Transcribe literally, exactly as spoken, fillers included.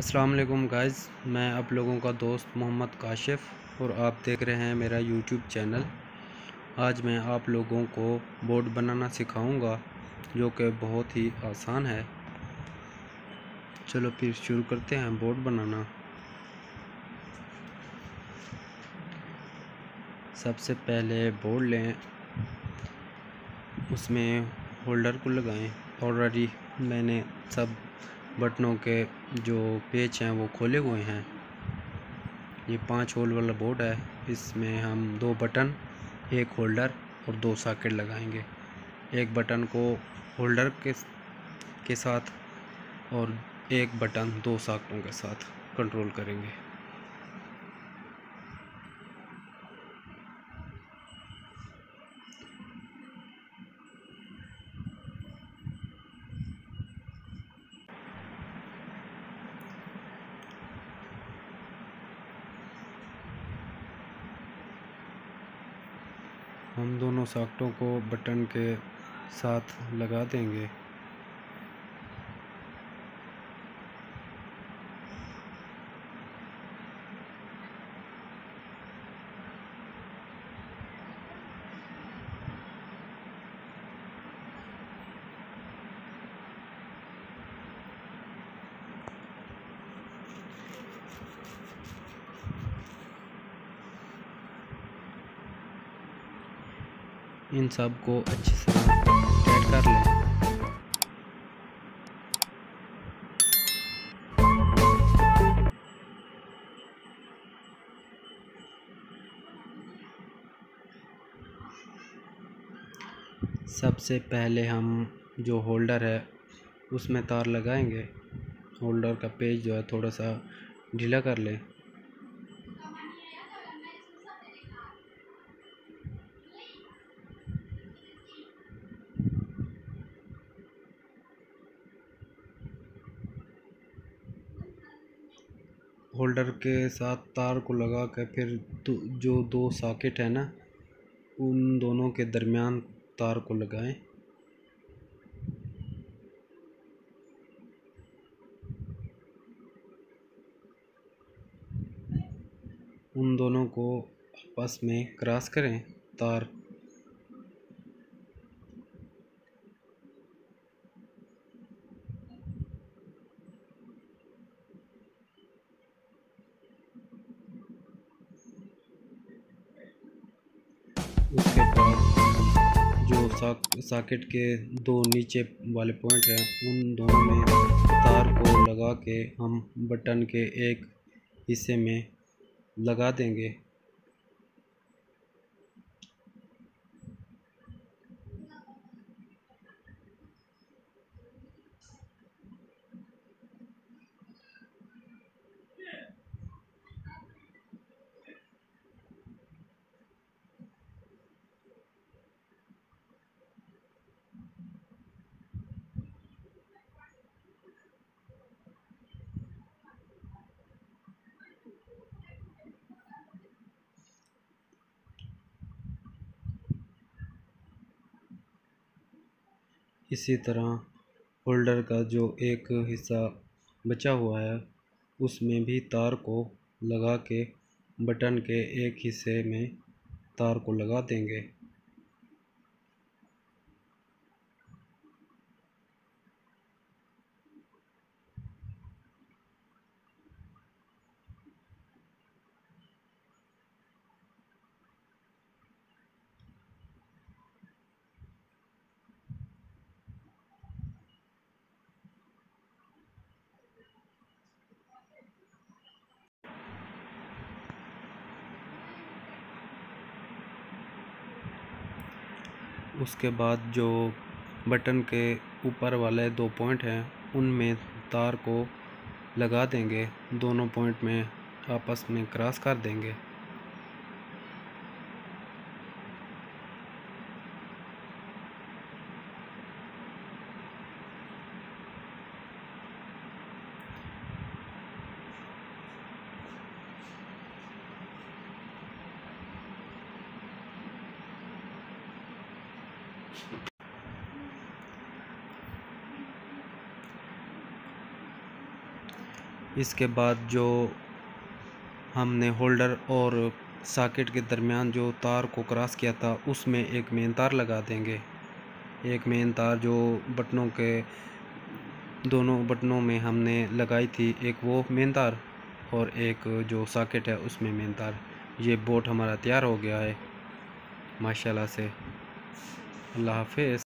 अस्सलाम वालेकुम गाइज़, मैं आप लोगों का दोस्त मोहम्मद काशिफ़ और आप देख रहे हैं मेरा यूट्यूब चैनल। आज मैं आप लोगों को बोर्ड बनाना सिखाऊंगा जो कि बहुत ही आसान है। चलो फिर शुरू करते हैं बोर्ड बनाना। सबसे पहले बोर्ड लें, उसमें होल्डर को लगाएं। ऑलरेडी मैंने सब बटनों के जो पेच हैं वो खोले हुए हैं। ये पांच होल वाला बोर्ड है। इसमें हम दो बटन, एक होल्डर और दो सॉकेट लगाएंगे। एक बटन को होल्डर के के साथ और एक बटन दो सॉकेटों के साथ कंट्रोल करेंगे। हम दोनों सॉकेटों को बटन के साथ लगा देंगे। इन सब को अच्छी तरह टाइट कर लें। सबसे पहले हम जो होल्डर है उसमें तार लगाएंगे। होल्डर का पेज जो है थोड़ा सा ढीला कर लें। होल्डर के साथ तार को लगा कर फिर जो दो सॉकेट है ना, उन दोनों के दरमियान तार को लगाएं। उन दोनों को आपस में क्रॉस करें तार। उसके बाद जो सॉकेट के दो नीचे वाले पॉइंट हैं उन दोनों में तार को लगा के हम बटन के एक हिस्से में लगा देंगे। इसी तरह होल्डर का जो एक हिस्सा बचा हुआ है उसमें भी तार को लगा के बटन के एक हिस्से में तार को लगा देंगे। उसके बाद जो बटन के ऊपर वाले दो पॉइंट हैं उनमें तार को लगा देंगे। दोनों पॉइंट में आपस में क्रॉस कर देंगे। इसके बाद जो हमने होल्डर और सॉकेट के दरमियान जो तार को क्रॉस किया था उसमें एक मेन तार लगा देंगे। एक मेन तार जो बटनों के दोनों बटनों में हमने लगाई थी, एक वो मेन तार और एक जो सॉकेट है उसमें मेन तार। ये बोट हमारा तैयार हो गया है माशाल्लाह से। अल्लाह हाफ़िज़।